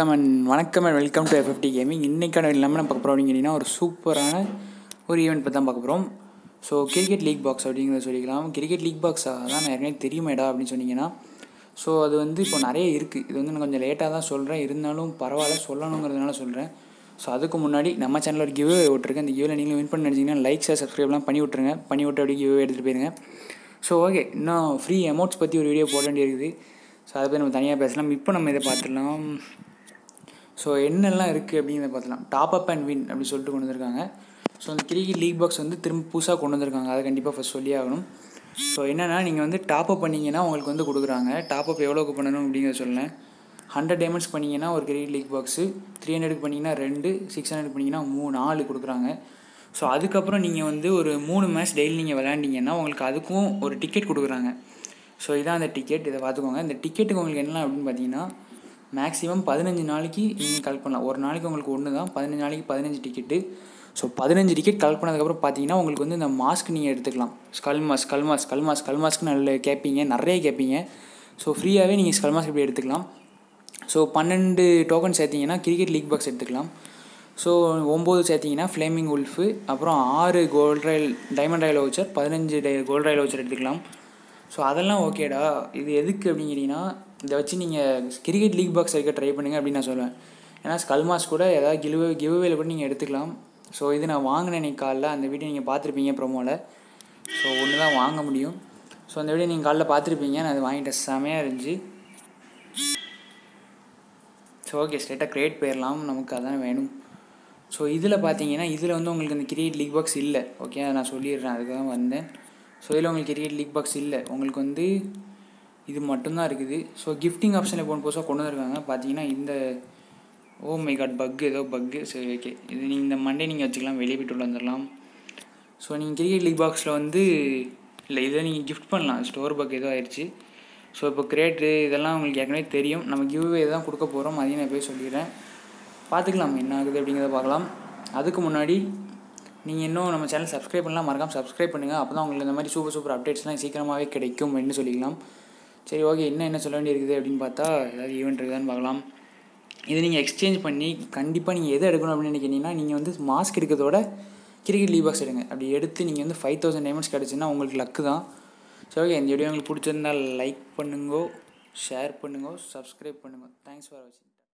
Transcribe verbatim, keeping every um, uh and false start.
வணக்கம் அண்ட் வணக்கம் and welcome to FFT gaming. இன்றைக்கான இல்லாமல் நம்ம பார்க்க போகிறோம் அப்படிங்கன்னா ஒரு சூப்பரான ஒரு ஈவெண்ட் பற்றி தான் பார்க்க போகிறோம். ஸோ கிரிக்கெட் லீக் பாக்ஸ் அப்படிங்கிறத சொல்லிக்கலாம். கிரிக்கெட் லீக் பாக்ஸ் அதான் ஏற்கனவே தெரியுமேடா அப்படின்னு சொன்னீங்கன்னா, ஸோ அது வந்து இப்போ நிறைய இருக்குது. இது வந்து நான் கொஞ்சம் லேட்டாக தான் சொல்கிறேன், இருந்தாலும் பரவாயில்ல சொல்லணுங்கிறதுனால சொல்கிறேன். ஸோ அதுக்கு முன்னாடி நம்ம சேனலில் ஒரு கிவ்வே விட்டுருக்கேன். இந்த கிவ்வில் நீங்களும் வின் பண்ணி நினச்சிங்கன்னா லைக் ஷேர் சப்ஸ்கிரைப்லாம் பண்ணி விட்ருங்க. பண்ணி விட்டு அப்படியே கிவ்வே எடுத்துகிட்டு போயிருங்க. ஸோ ஓகே, இன்னும் ஃப்ரீ அமௌண்ட்ஸ் பற்றி ஒரு வீடியோ போட வேண்டியிருக்குது. ஸோ அதை பற்றி நம்ம தனியாக பேசலாம். இப்போ நம்ம இதை பார்த்துடலாம். ஸோ என்னெல்லாம் இருக்குது அப்படிங்கிறத பார்த்துலாம். டாப் அப் அண்ட் வின் அப்படி சொல்லிட்டு கொண்டு வந்திருக்காங்க. ஸோ அந்த கிரிக்கெட் லீக் பாக்ஸ் வந்து திரும்ப புதுசாக கொண்டு வந்திருக்காங்க. அதை கண்டிப்பாக ஃபஸ்ட் சொல்லி ஆகணும். ஸோ என்னென்னா, நீங்கள் வந்து டாப் அப் பண்ணிங்கன்னா உங்களுக்கு வந்து கொடுக்குறாங்க. டாப் அப் எவ்வளோக்கு பண்ணணும் அப்படிங்கிறத சொல்லேன். ஹண்ட்ரட் டைமண்ட்ஸ் பண்ணிங்கன்னா ஒரு கிரிக்கெட் லீக் பாக்ஸு, த்ரீ ஹண்ட்ரடுக்கு பண்ணிங்கன்னா ரெண்டு, சிக்ஸ் ஹண்ட்ரட் பண்ணிங்கன்னா மூணு நாலு கொடுக்குறாங்க. ஸோ அதுக்கப்புறம் நீங்கள் வந்து ஒரு மூணு மேட்ச் டெய்லி நீங்கள் விளையாண்டிங்கன்னா உங்களுக்கு அதுக்கும் ஒரு டிக்கெட் கொடுக்குறாங்க. ஸோ இதான் அந்த டிக்கெட். இதை பார்த்துக்கோங்க. இந்த டிக்கெட்டுக்கு உங்களுக்கு என்ன அப்படின்னு பார்த்தீங்கன்னா, மேக்ஸிமம் பதினஞ்சு நாளைக்கு நீங்கள் கலெக்ட் பண்ணலாம். ஒரு நாளைக்கு உங்களுக்கு ஒன்று தான், பதினஞ்சு நாளைக்கு பதினஞ்சு டிக்கெட்டு. ஸோ பதினஞ்சு டிக்கெட் கலெக்ட் பண்ணதுக்கப்புறம் பார்த்தீங்கன்னா உங்களுக்கு வந்து இந்த மாஸ்க் நீங்கள் எடுத்துக்கலாம். Skull mask skull mask skull mask skull mask நல்ல கேட்பீங்க, நிறைய கேட்பீங்க. ஸோ ஃப்ரீயாகவே நீங்கள் ஸ்கல் மாஸ்க் இப்படி எடுத்துக்கலாம். ஸோ பன்னெண்டு டோக்கன் சேர்த்திங்கன்னா கிரிக்கெட் லீக் பாக்ஸ் எடுத்துக்கலாம். ஸோ ஒம்பது சேர்த்திங்கன்னா ஃப்ளேமிங் உல்ஃபு, அப்புறம் ஆறு gold royal diamond royal voucher, பதினஞ்சு டை கோல்ட் ராயல் வவுச்சர் எடுத்துக்கலாம். ஸோ அதெல்லாம் ஓகேடா. இது எதுக்கு அப்படிங்கிறீங்கன்னா, இதை வச்சு நீங்கள் கிரிக்கெட் லீக் பாக்ஸ் எடுக்க ட்ரை பண்ணுங்கள் அப்படின்னு நான் சொல்லுவேன். ஏன்னா ஸ்கல் மாஸ்க் கூட ஏதாவது கிவ் கிவ்வேல கூட நீங்கள் எடுத்துக்கலாம். ஸோ இது நான் வாங்கினேன் இன்னைக்கு காலைல. அந்த வீடியோ நீங்கள் பார்த்துருப்பீங்க ப்ரோமோவில். ஸோ ஒன்று தான் வாங்க முடியும். ஸோ அந்த வீடியோ நீங்கள் காலைல பார்த்துருப்பீங்க. நான் அது வாங்கிட்டேன், செமையாக இருந்துச்சு. ஸோ ஓகே, ஸ்ட்ரெயிட்டாக கிரியேட் போயிடலாம். நமக்கு அதான் வேணும். ஸோ இதில் பார்த்தீங்கன்னா, இதில் வந்து உங்களுக்கு அந்த கிரிக்கெட் லீக் பாக்ஸ் இல்லை. ஓகே, அதை நான் சொல்லிடுறேன், அதுக்காக தான் வந்தேன். ஸோ இதில் உங்களுக்கு கிரிக்கெட் லீக் பாக்ஸ் இல்லை. உங்களுக்கு வந்து இது மட்டும்தான் இருக்குது. ஸோ கிஃப்டிங் ஆப்ஷன் இப்போ புதுசாக கொண்டு வந்திருக்காங்க. பார்த்தீங்கன்னா இந்த ஓ மை காட் பக்கு, ஏதோ பக்கு. சரி ஓகே, இது நீங்கள் இந்த மண்டே நீங்கள் வச்சுக்கலாம், வெளியே போய்ட்டு உள்ள வந்துடலாம். ஸோ நீங்கள் கிரிக்கெட் லீக் பாக்ஸில் வந்து இல்லை, இதை நீங்கள் கிஃப்ட் பண்ணலாம். ஸ்டோர் பக் ஏதோ ஆயிடுச்சு. ஸோ இப்போ கிரேட்டு இதெல்லாம் உங்களுக்கு ஏற்கனவே தெரியும். நம்ம கிவ்வே தான் கொடுக்க போகிறோம், அதையும் நான் போய் சொல்லிடுறேன். பார்த்துக்கலாம் என்ன ஆகுது அப்படிங்கிறத பார்க்கலாம். அதுக்கு முன்னாடி நீங்கள் இன்னும் நம்ம சேனல் சப்ஸ்கிரைப் பண்ணலாம், மறக்காமல் சப்ஸ்கிரைப் பண்ணுங்கள். அப்போ தான் உங்களுக்கு இந்த மாதிரி சூப்பர் சூப்பர் அப்டேட்ஸ்லாம் சீக்கிரமாகவே கிடைக்கும் அப்படின்னு சொல்லிக்கலாம். சரி ஓகே, இன்னும் என்ன சொல்ல வேண்டியிருக்குது அப்படின்னு பார்த்தா, ஏதாவது ஈவெண்ட் இருக்குதான்னு பார்க்கலாம். இது நீங்கள் எக்ஸ்சேஞ்ச் பண்ணி கண்டிப்பாக நீங்கள் எதை எடுக்கணும் அப்படின்னு நினைக்கிறீங்கன்னா, நீங்கள் வந்து மாஸ்க் எடுக்கிறதோட கிரிக்கெட் லீக் பாக்ஸ் எடுங்க. அப்படி எடுத்து நீங்கள் வந்து ஃபைவ் தௌசண்ட் டைமண்ட்ஸ் கிடச்சுன்னா உங்களுக்கு லக்கு தான். சரி ஓகே, இந்த வீடியோ உங்களுக்கு பிடிச்சிருந்தால் லைக் பண்ணுங்கோ, ஷேர் பண்ணுங்கோ, சப்ஸ்கிரைப் பண்ணுங்க. தேங்க்ஸ் ஃபார் வாட்சிங்.